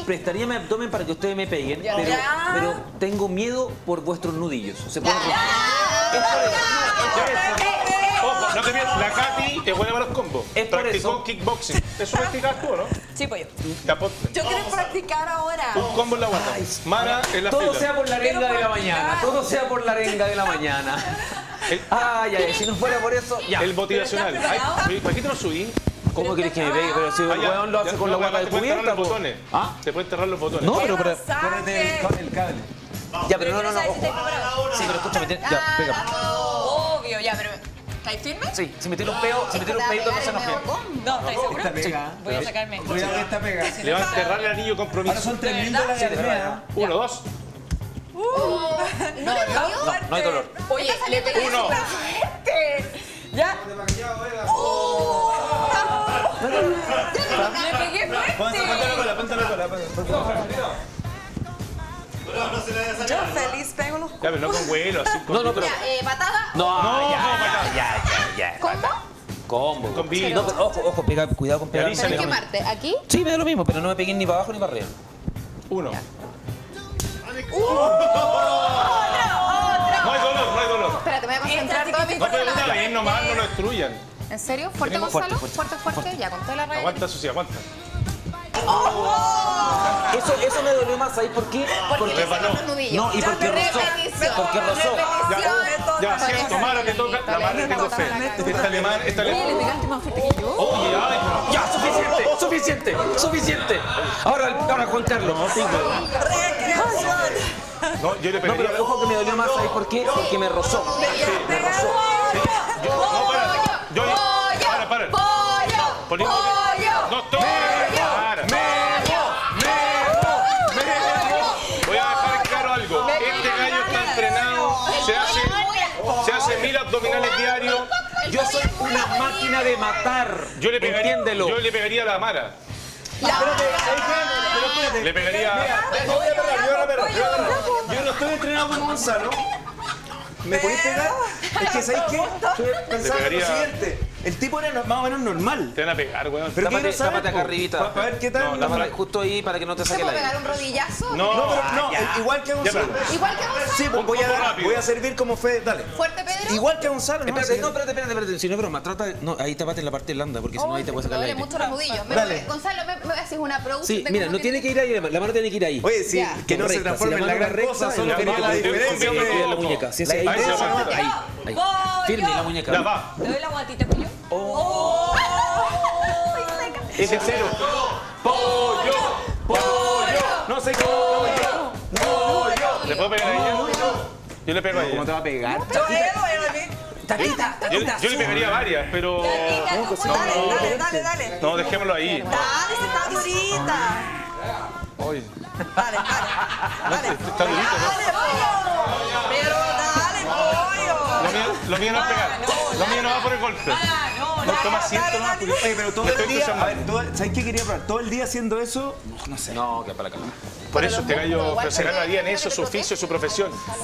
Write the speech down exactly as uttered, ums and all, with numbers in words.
prestaría mi abdomen para que ustedes me peguen, Ya. pero, Ya. pero tengo miedo por vuestros nudillos. Se pueden romper. Es por eso. Ojo, no te pierdas, la Katy es buena para los combos. Es por Practicó eso. kickboxing. ¿Eso practicas tú, no? Sí, pollo. Te apo- Yo quiero practicar ahora. Un combo en la guata. Mara en la Todo fila. sea por la arenga de la mañana. Todo sea por la arenga de la mañana. El, Ay, ay, si no fuera por eso, ya. el motivacional. ¿Pero estás Ay, preparado? oye, ¿por qué te lo subí? ¿Cómo querés que me pegue? Pero si el Ah, ya, weón lo hace ya, con la no, guata te pueden descubierta, enterrar los po. botones. ¿Ah? Te pueden enterrar los botones. No, pero... pero Masaje. el cable. ya, pero no, no, no. ¿Sabes si Ojo. estáis preparados? Sí, pero escúchame, tiene- ya, pega. Obvio, ya, pero... ¿Estáis firmes? Sí, si metí los peos, si metí los peitos no se enojen. No, ¿estáis seguros? Esta pega. Voy a sacarme. Voy a ver esta pega. Le va a enterrar el anillo Ahora compromiso. son tres mil ¿De verdad? dólares al mes. Uno, dos. No, no, no hay dolor. Oye, le pegué Uno. súper fuerte. ¿Ya? Le pegué Ponte la fuerte. cola, ponte la cola, por favor. Yo feliz pego los... Ya, pero no con vuelo, así con... No, no, pero... Ya, eh, patada. No, No, ya, no, ya, ya, ya, ya. ¿Combo? Combo. Con vino. No, pero ojo, ojo, pega, cuidado con pegar. Avísale. ¿En qué parte? ¿Aquí? Sí, me da lo mismo, pero no me peguen ni para abajo ni para arriba. Uno. ¡Otra, otra! No hay dolor, no hay dolor. Espérate, me voy a concentrar Esta toda mi sí que No, pero fuerza. está bien nomás, no lo destruyan. ¿En serio? ¿Fuerte, Fuerte, Gonzalo? fuerte, Fuerte, fuerte. Ya, con toda la raya. Aguanta, Susi, aguanta. Eso, eso me dolió más, ¿sabes por qué? Porque le sacan los nudillos. No, y porque rozó. Repetición. Porque rozó. Repetición. Ya, siento, Mara, te toca. La Mara tengo fe. Esta alemán, esta Oye, le alemán. pegaste más fuerte que yo. Oye, ay, pero... Ya, suficiente, suficiente, suficiente. Ahora, ahora Juan Carlos. ¡Recreación! No, yo le No, pegaría... pero ojo que me dolió más, ¿sabes por qué? Porque me rozó. Me rozó. Yo, no, para. Yo, para, para. ¡Pollo! Poli- ¡Pollo! No, estoy. Para. Voy a dejar claro algo. Este gallo está entrenado, se hace, se hace mil abdominales diarios. Yo soy una máquina de matar. Yo le pegaría, Entiéndelo. yo le pegaría a la Mara. Espérate, ¿sabes qué? Pero espérate. Le pegaría. Yo voy a pegar, yo voy a pegar, yo voy a pegar. Yo no estoy entrenado como Gonzalo. ¿Me podéis pegar? Es que, ¿sabéis qué? Estoy pensando en pegaría- lo siguiente. El tipo era más o menos normal. Te van a pegar, weón. Pero Tápate, quiero saber, tápate acá po, arribita. pa- Para ver qué tal. No, No, la Tápate justo ahí para que no te ¿Se saque el puede aire. pegar un rodillazo? No, pero no, el- igual que a Gonzalo. pero- Igual que Gonzalo. Sí, pues voy poco a, rápido. voy a servir como fe. Dale. ¿Fuerte, Pedro? Igual que a Gonzalo. ¿no? Espérate, Así- no, espérate, espérate, espérate. Si no es broma, trata de... No, ahí tápate en la parte blanda, porque si no ahí te puede Me sacar el duele aire. mucho los nudillos. Me Dale. duele. Gonzalo, ¿me, me haces una producción? Sí, mira, no tiene que ir ahí, la mano tiene que ir ahí. Oye, sí, Ya. que no se Recta, transforme si en la mano gran va recta, cosa, en solo la que mano la va diferencia, con- hombre. con la muñeca. Si es ahí, Ahí ahí, se ahí, aguanta. ahí, ahí. Firme la muñeca. Ya va. ¿Te doy la guatita, pollo? Oh. Ese cero. Pollo. Pollo. No sé cómo. Pollo. ¿Le puedo pegar a ella? Yo le pego a ella. te va a pegar? Yo le doy a mí. Taquita, Yo, yo le pegaría varias, pero. Dale, dale, dale, dale. No, dejémoslo ahí. Dale, se está durita. Oye, Dale, dale. Dale. está durito, ¿no? Dale, pollo. Pero dale, pollo. Lo mío, lo mío no es pegar. Lo mío no va por el golpe. Ah, no, No, dale, toma asiento dale, nomás, dale. porque- Oye, pero todo Me el estoy día, a ver, entusiasmando. todo- ¿sabes qué quería probar? Todo el día haciendo eso, no sé. No, que para acá. Por eso este gallo, pero se gana bien eso, su oficio, su profesión.